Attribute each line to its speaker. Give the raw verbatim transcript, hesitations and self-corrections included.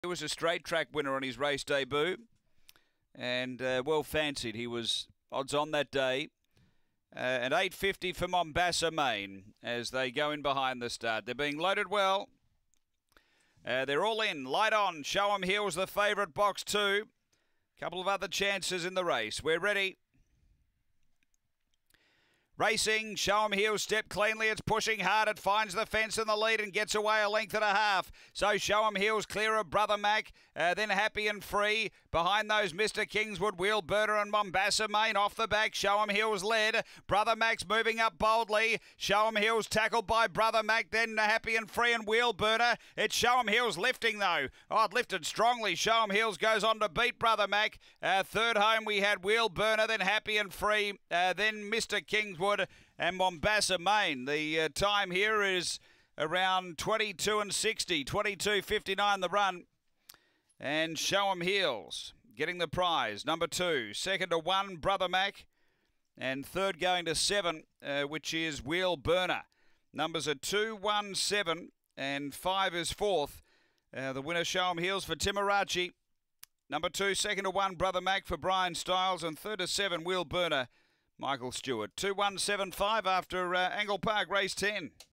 Speaker 1: He was a straight track winner on his race debut and uh, well fancied. He was odds on that day. Uh, and eight fifty for Mombasa, Maine as they go in behind the start. They're being loaded well. Uh, they're all in. Light on. Show 'em Heels the favourite, box two. Couple of other chances in the race. We're ready. Racing, Show 'em Heels step cleanly. It's pushing hard. It finds the fence in the lead and gets away a length and a half. So Show 'em Heels clear of Brother Mac. Uh, then Happy and Free. Behind those, Mister Kingswood, Wheel Burner and Mombasa, Maine. Off the back, Show 'em Heels led. Brother Mac's moving up boldly. Show 'em Heels tackled by Brother Mac. Then Happy and Free and Wheel Burner. It's Show 'em Heels lifting though. Oh, it lifted strongly. Show 'em Heels goes on to beat Brother Mac. Uh, third home we had Wheel Burner, then Happy and Free, uh, then Mister Kingswood and Mombasa, Maine. The uh, time here is around twenty-two and sixty, twenty-two fifty-nine the run. And Show 'em Heels getting the prize. Number two, second to one, Brother Mac. And third going to seven, uh, which is Wheel Burner. Numbers are two, one, seven, and five is fourth. Uh, the winner, Show 'em Heels for Timarachi. Number two, second to one, Brother Mac for Brian Stiles. And third to seven, Wheel Burner, Michael Stewart. two one seven five after uh, Angle Park, race ten.